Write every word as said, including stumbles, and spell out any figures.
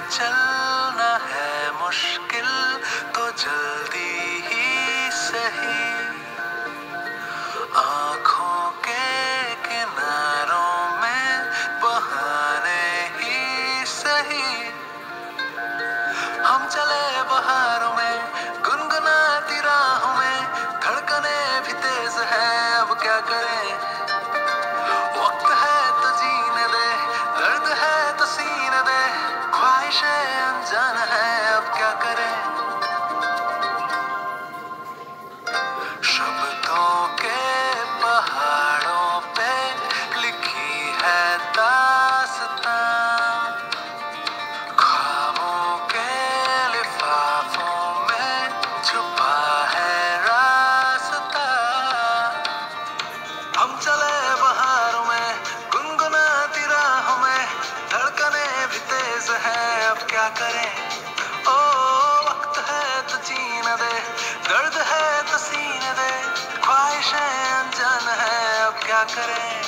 चलना है मुश्किल तो जल्दी ही सही, आँखों के किनारों में बहाने ही सही। हम चले बहारों में गुनगुनाती राहों में, धड़कने भी तेज है अब क्या करें। वक्त है तो जीने दे, दर्द है तो सीने दे, ख्वाहिशें अनजान है अब क्या करें। शब्दों के पहाड़ों पे लिखी है दास्तां, ख्वाबों के लिफाफों में छुपा है रास्ता। हम चले बहारों में गुनगुनाती राहों में, धड़कने भी तेज है अब क्या करें। ओ वक्त है तो जीने दे, दर्द है तो सीने दे, ख्वाहिशें अनजान है अब क्या करें।